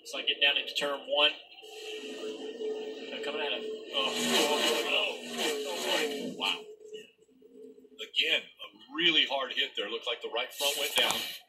It's like getting down into turn one. They're coming at him. Wow. Again, a really hard hit there. Looked like the right front went down.